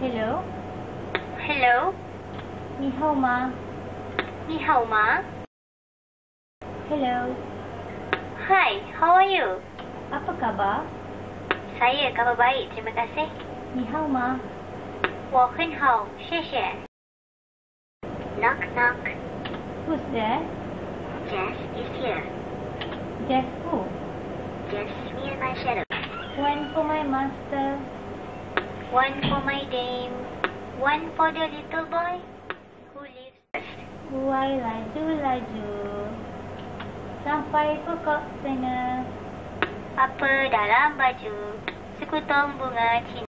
Hello. Hello. 你好吗？ 你好吗 Hello. Hi, how are you? Apa khabar? Saya kabar baik, terima kasih. 你好吗？ 我很好，谢谢。Knock knock. Who's there? Jess is here. Jeff who? Jess, me and my shadow. One for my master. One for my dame. One for the little boy who lives first. Buai laju-laju sampai pokok sana. Apa dalam baju? Sekutong bunga Cina.